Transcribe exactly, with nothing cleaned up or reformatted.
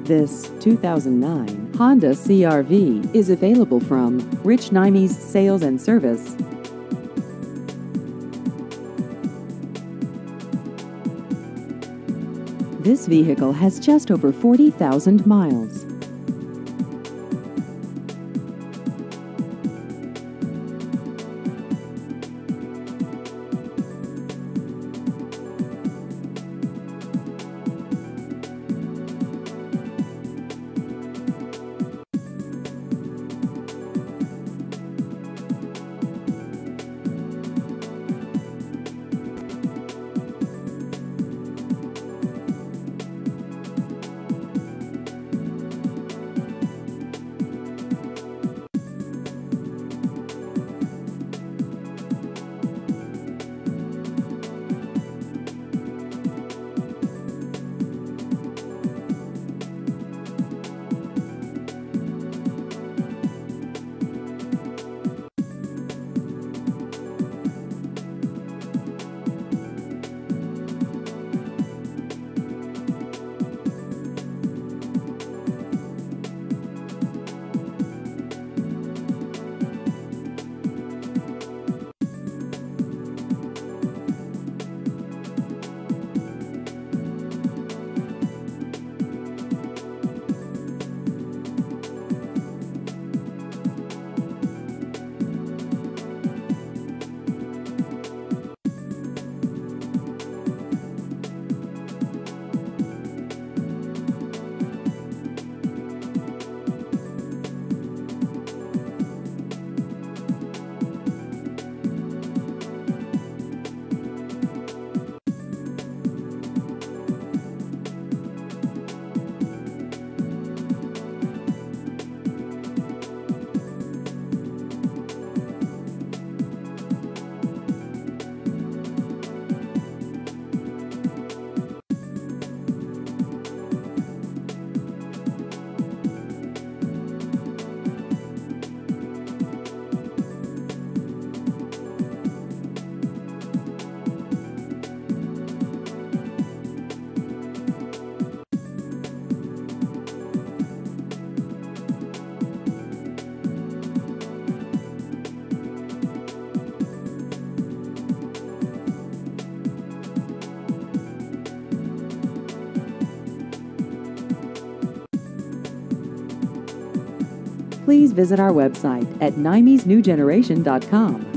This two thousand nine Honda C R V is available from Rich Nimes Sales and Service. This vehicle has just over forty thousand miles. Please visit our website at nimes new generation dot com.